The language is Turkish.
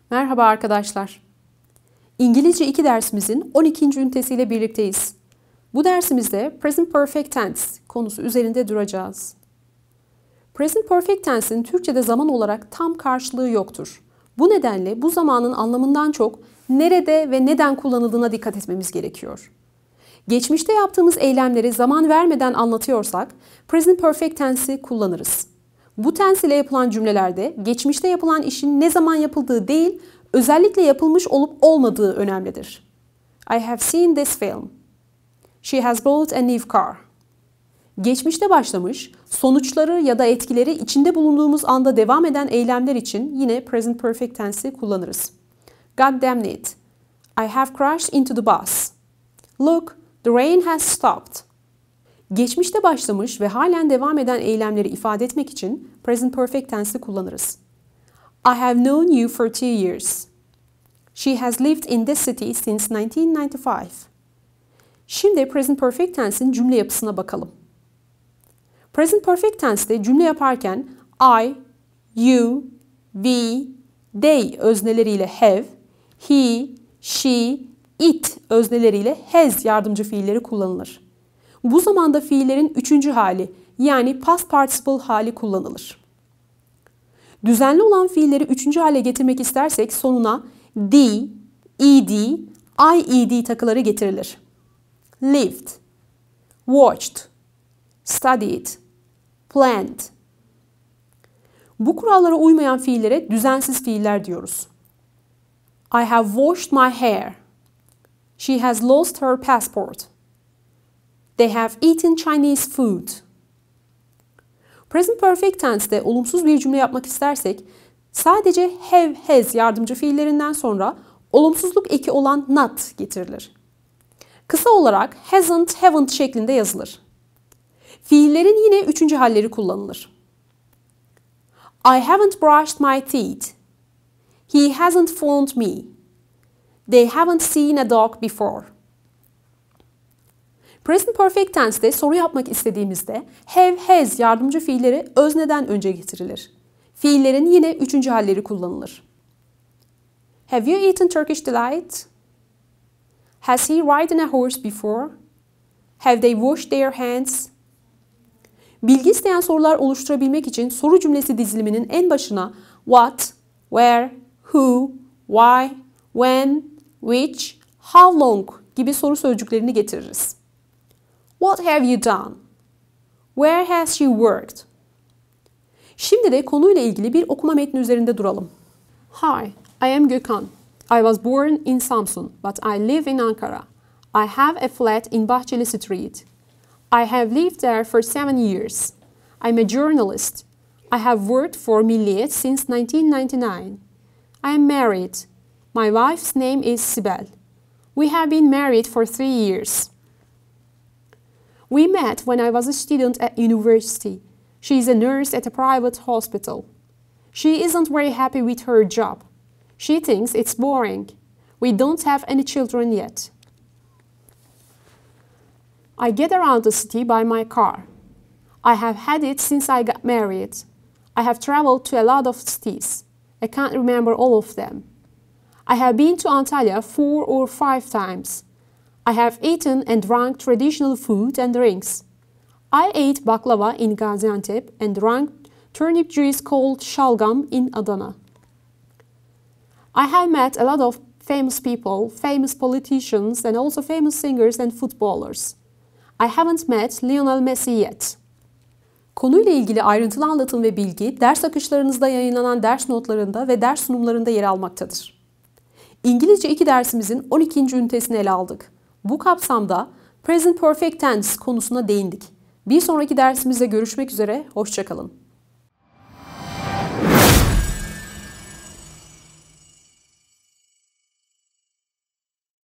Merhaba arkadaşlar. İngilizce 2 dersimizin 12. ünitesiyle birlikteyiz. Bu dersimizde Present Perfect Tense konusu üzerinde duracağız. Present Perfect Tense'in Türkçe'de zaman olarak tam karşılığı yoktur. Bu nedenle bu zamanın anlamından çok nerede ve neden kullanıldığına dikkat etmemiz gerekiyor. Geçmişte yaptığımız eylemleri zaman vermeden anlatıyorsak Present Perfect Tense'i kullanırız. Bu tense ile yapılan cümlelerde geçmişte yapılan işin ne zaman yapıldığı değil, özellikle yapılmış olup olmadığı önemlidir. I have seen this film. She has bought a new car. Geçmişte başlamış, sonuçları ya da etkileri içinde bulunduğumuz anda devam eden eylemler için yine present perfect tense'i kullanırız. God damn it. I have crashed into the bus. Look, the rain has stopped. Geçmişte başlamış ve halen devam eden eylemleri ifade etmek için present perfect tense'i kullanırız. I have known you for 2 years. She has lived in this city since 1995. Şimdi present perfect tense'in cümle yapısına bakalım. Present perfect tense'de cümle yaparken I, you, we, they özneleriyle have, he, she, it özneleriyle has yardımcı fiilleri kullanılır. Bu zamanda fiillerin 3. hali yani past participle hali kullanılır. Düzenli olan fiilleri 3. hale getirmek istersek sonuna d, ed, ied takıları getirilir. Lived, watched, studied, planned. Bu kurallara uymayan fiillere düzensiz fiiller diyoruz. I have washed my hair. She has lost her passport. They have eaten Chinese food. Present perfect tense'de olumsuz bir cümle yapmak istersek sadece have, has yardımcı fiillerinden sonra olumsuzluk eki olan not getirilir. Kısa olarak hasn't, haven't şeklinde yazılır. Fiillerin yine 3. halleri kullanılır. I haven't brushed my teeth. He hasn't phoned me. They haven't seen a dog before. Present perfect tense'de soru yapmak istediğimizde have, has yardımcı fiilleri özneden önce getirilir. Fiillerin yine 3. halleri kullanılır. Have you eaten Turkish delight? Has he ridden a horse before? Have they washed their hands? Bilgi isteyen sorular oluşturabilmek için soru cümlesi diziliminin en başına what, where, who, why, when, which, how long gibi soru sözcüklerini getiririz. What have you done? Where has she worked? Şimdi de konuyla ilgili bir okuma metni üzerinde duralım. Hi, I am Gökhan. I was born in Samsun, but I live in Ankara. I have a flat in Bahçeli Street. I have lived there for 7 years. I'm a journalist. I have worked for Milliyet since 1999. I am married. My wife's name is Sibel. We have been married for 3 years. We met when I was a student at university. She is a nurse at a private hospital. She isn't very happy with her job. She thinks it's boring. We don't have any children yet. I get around the city by my car. I have had it since I got married. I have traveled to a lot of cities. I can't remember all of them. I have been to Antalya 4 or 5 times. I have eaten and drunk traditional food and drinks. I ate baklava in Gaziantep and drank turnip juice called shalgam in Adana. I have met a lot of famous people, famous politicians and also famous singers and footballers. I haven't met Lionel Messi yet. Konuyla ilgili ayrıntılı anlatım ve bilgi ders akışlarınızda yayınlanan ders notlarında ve ders sunumlarında yer almaktadır. İngilizce 2 dersimizin 12. ünitesini ele aldık. Bu kapsamda Present Perfect Tense konusuna değindik. Bir sonraki dersimizde görüşmek üzere, hoşça kalın.